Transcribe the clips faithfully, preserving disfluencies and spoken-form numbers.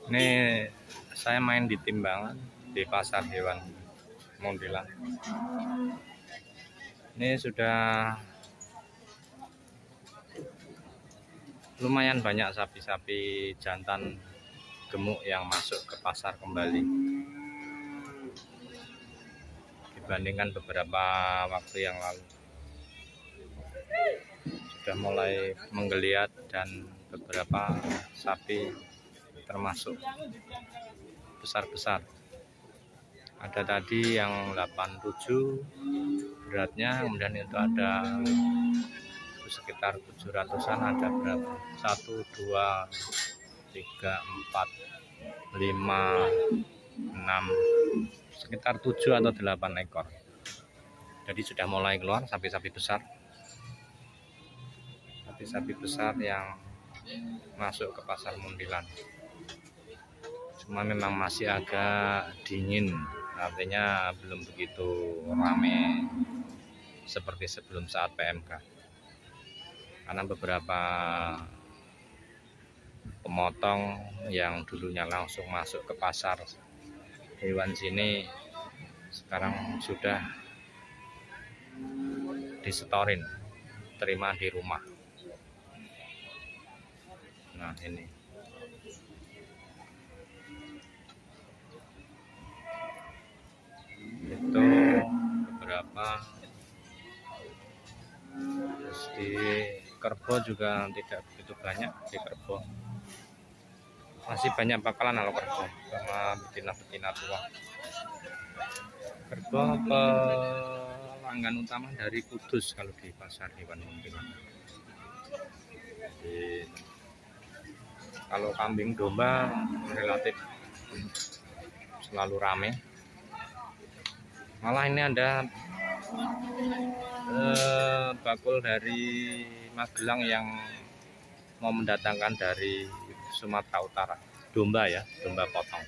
Ini saya main di Timbangan di pasar hewan Muntilan. Ini sudah lumayan banyak sapi-sapi jantan gemuk yang masuk ke pasar kembali dibandingkan beberapa waktu yang lalu. Sudah mulai menggeliat dan beberapa sapi termasuk besar-besar. Ada tadi yang delapan puluh tujuh beratnya, kemudian itu ada sekitar tujuh ratusan, ada berapa? satu, dua, tiga, empat, lima, enam, sekitar tujuh atau delapan ekor. Jadi sudah mulai keluar sapi-sapi besar. Sapi-sapi besar yang masuk ke pasar Muntilan. Cuma memang masih agak dingin, artinya belum begitu ramai seperti sebelum saat P M K. Karena beberapa pemotong yang dulunya langsung masuk ke pasar hewan sini sekarang sudah disetorin, terima di rumah. Nah ini itu beberapa. Terus di kerbau juga tidak begitu banyak. Di kerbau masih banyak bakalan kalau kerbau sama betina-betina tua. Kerbau pelanggan utama dari Kudus kalau di pasar hewan Muntilan. Jadi, kalau kambing domba relatif selalu ramai. Malah ini ada eh, bakul dari Magelang yang mau mendatangkan dari Sumatera Utara, domba ya, domba potong.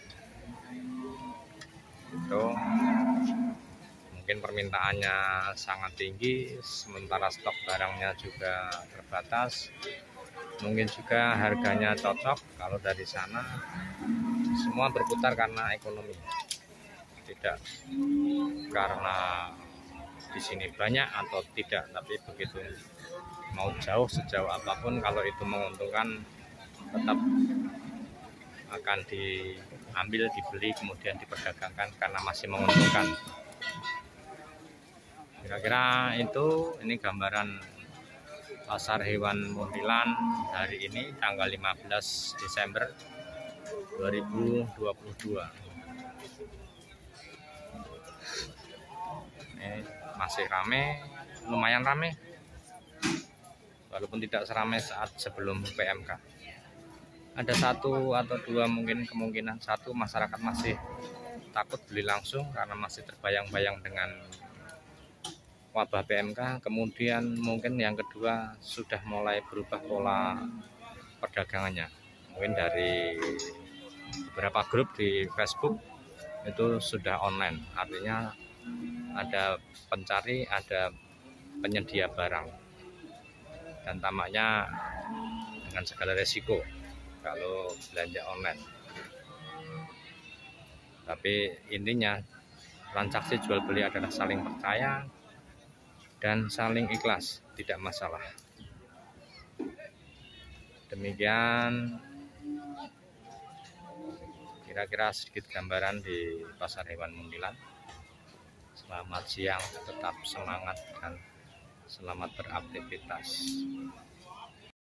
Itu mungkin permintaannya sangat tinggi, sementara stok barangnya juga terbatas. Mungkin juga harganya cocok. Kalau dari sana semua berputar karena ekonomi, tidak karena di sini banyak atau tidak, tapi begitu mau jauh sejauh apapun, kalau itu menguntungkan tetap akan diambil, dibeli, kemudian diperdagangkan karena masih menguntungkan. Kira-kira itu, ini gambaran pasar hewan Muntilan hari ini tanggal lima belas Desember dua ribu dua puluh dua. Ini masih rame, lumayan rame, walaupun tidak seramai saat sebelum P M K. Ada satu atau dua mungkin kemungkinan, satu masyarakat masih takut beli langsung karena masih terbayang-bayang dengan wabah P M K. Kemudian mungkin yang kedua sudah mulai berubah pola perdagangannya. Mungkin dari beberapa grup di Facebook itu sudah online, artinya ada pencari, ada penyedia barang, dan tampaknya dengan segala resiko kalau belanja online. Tapi intinya transaksi jual beli adalah saling percaya dan saling ikhlas, tidak masalah. Demikian kira-kira sedikit gambaran di pasar hewan Muntilan. Selamat siang, tetap semangat dan selamat beraktivitas.